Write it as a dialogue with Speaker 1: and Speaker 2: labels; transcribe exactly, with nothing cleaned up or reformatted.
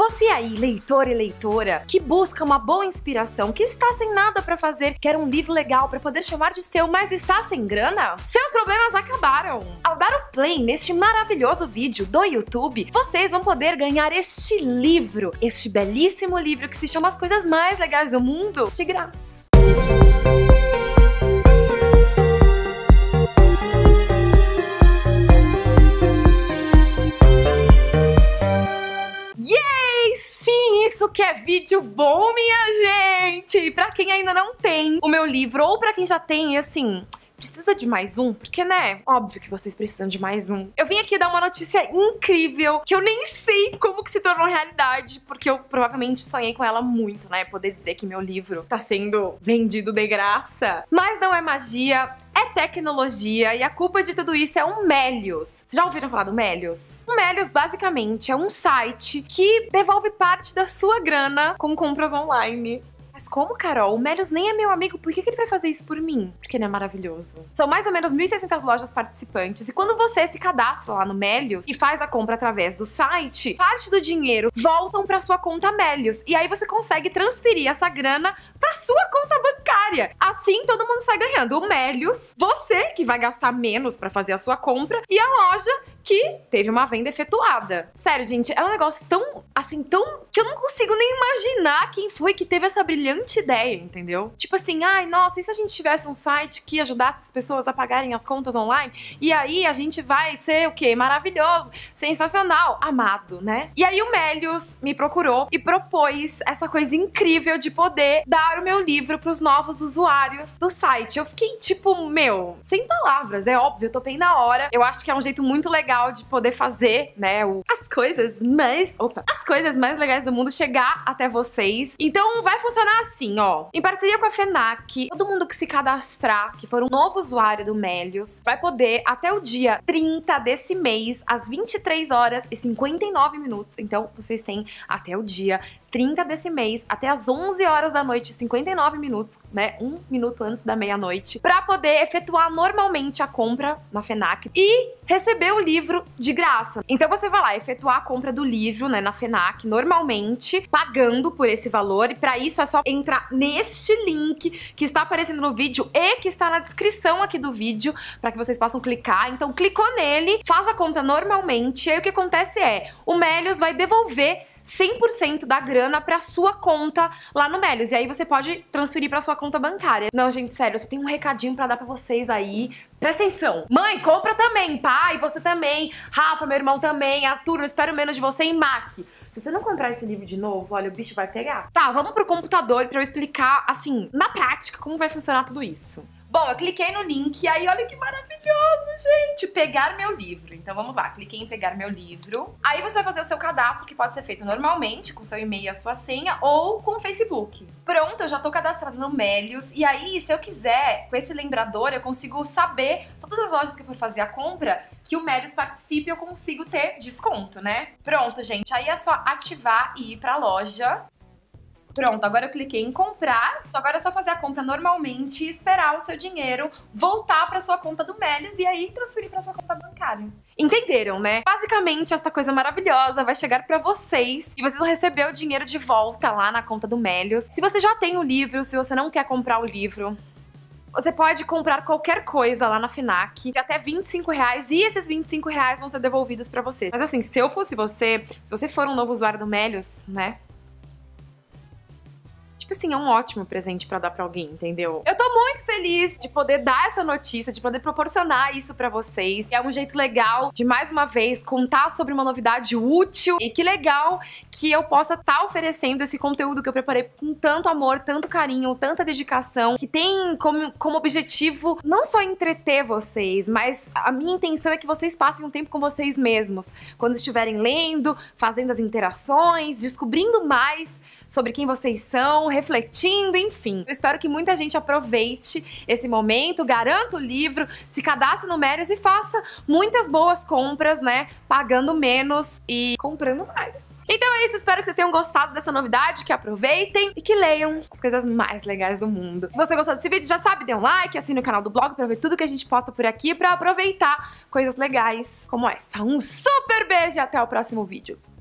Speaker 1: Você aí, leitor e leitora, que busca uma boa inspiração, que está sem nada pra fazer, quer um livro legal pra poder chamar de seu, mas está sem grana? Seus problemas acabaram! Ao dar o play neste maravilhoso vídeo do YouTube, vocês vão poder ganhar este livro, este belíssimo livro que se chama As Coisas Mais Legais do Mundo, de graça. Isso que é vídeo bom, minha gente! Pra quem ainda não tem o meu livro, ou pra quem já tem, assim, precisa de mais um? Porque, né, óbvio que vocês precisam de mais um. Eu vim aqui dar uma notícia incrível, que eu nem sei como que se tornou realidade, porque eu provavelmente sonhei com ela muito, né? Poder dizer que meu livro tá sendo vendido de graça. Mas não é magia, é tecnologia, e a culpa de tudo isso é o Melius. Vocês já ouviram falar do Melius? O Melius, basicamente, é um site que devolve parte da sua grana com compras online. Mas como, Carol? O Melius nem é meu amigo, por que que ele vai fazer isso por mim? Porque ele é maravilhoso. São mais ou menos mil e seiscentas lojas participantes, e quando você se cadastra lá no Melius e faz a compra através do site, parte do dinheiro voltam pra sua conta Melius, e aí você consegue transferir essa grana pra sua conta bancária. Assim, todo mundo sai ganhando. O Melius, você que vai gastar menos pra fazer a sua compra, e a loja que teve uma venda efetuada. Sério, gente, é um negócio tão, assim, tão... que eu não consigo nem imaginar quem foi que teve essa brilhante ideia, entendeu? Tipo assim, ai, nossa, e se a gente tivesse um site que ajudasse as pessoas a pagarem as contas online? E aí a gente vai ser o quê? Maravilhoso, sensacional, amado, né? E aí o Melius me procurou e propôs essa coisa incrível de poder dar o meu livro pros novos usuários do site. Eu fiquei tipo, meu, sem palavras, é óbvio, eu topei na hora. Eu acho que é um jeito muito legal de poder fazer, né, o, as coisas mais... Opa! As coisas mais legais do mundo chegar até vocês. Então vai funcionar assim, ó. Em parceria com a FENAC, todo mundo que se cadastrar, que for um novo usuário do Melius, vai poder, até o dia trinta desse mês, às vinte e três horas e cinquenta e nove minutos. Então, vocês têm até o dia trinta desse mês, até às onze horas da noite, cinquenta e nove minutos, né, um minuto antes da meia-noite, pra poder efetuar normalmente a compra na FENAC e receber o livro de graça. Então você vai lá efetuar a compra do livro, né, na FENAC, normalmente, pagando por esse valor, e pra isso é só entrar neste link que está aparecendo no vídeo e que está na descrição aqui do vídeo, pra que vocês possam clicar. Então clicou nele, faz a compra normalmente, e aí o que acontece é, o Melius vai devolver cem por cento da grana pra sua conta lá no Melius. E aí você pode transferir pra sua conta bancária. Não, gente, sério, eu só tenho um recadinho pra dar pra vocês aí. Presta atenção. Mãe, compra também. Pai, você também. Rafa, meu irmão também. Arthur, não espero menos de você. E Mac. Se você não comprar esse livro de novo, olha, o bicho vai pegar. Tá, vamos pro computador pra eu explicar, assim, na prática, como vai funcionar tudo isso. Bom, eu cliquei no link e aí olha que maravilhoso, gente! Pegar meu livro. Então vamos lá, cliquei em pegar meu livro. Aí você vai fazer o seu cadastro, que pode ser feito normalmente, com seu e-mail e a sua senha, ou com o Facebook. Pronto, eu já tô cadastrada no Melius. E aí, se eu quiser, com esse lembrador, eu consigo saber todas as lojas que eu for fazer a compra, que o Melius participe, eu consigo ter desconto, né? Pronto, gente. Aí é só ativar e ir pra loja. Pronto, agora eu cliquei em comprar. Agora é só fazer a compra normalmente e esperar o seu dinheiro voltar para sua conta do Melius e aí transferir para sua conta bancária. Entenderam, né? Basicamente, essa coisa maravilhosa vai chegar para vocês e vocês vão receber o dinheiro de volta lá na conta do Melius. Se você já tem o livro, se você não quer comprar o livro, você pode comprar qualquer coisa lá na FENAC de até vinte e cinco reais e esses vinte e cinco reais vão ser devolvidos para você. Mas assim, se eu fosse você, se você for um novo usuário do Melius, né? Tipo assim, é um ótimo presente pra dar pra alguém, entendeu? Eu tô muito feliz de poder dar essa notícia, de poder proporcionar isso pra vocês. É um jeito legal de, mais uma vez, contar sobre uma novidade útil. E que legal que eu possa estar oferecendo esse conteúdo que eu preparei com tanto amor, tanto carinho, tanta dedicação, que tem como, como objetivo não só entreter vocês, mas a minha intenção é que vocês passem um tempo com vocês mesmos. Quando estiverem lendo, fazendo as interações, descobrindo mais sobre quem vocês são, refletindo, enfim. Eu espero que muita gente aproveite esse momento, garanta o livro, se cadastre no Melius e faça muitas boas compras, né? Pagando menos e comprando mais. Então é isso, espero que vocês tenham gostado dessa novidade, que aproveitem e que leiam as coisas mais legais do mundo. Se você gostou desse vídeo, já sabe, dê um like, assine o canal do blog pra ver tudo que a gente posta por aqui, pra aproveitar coisas legais como essa. Um super beijo e até o próximo vídeo.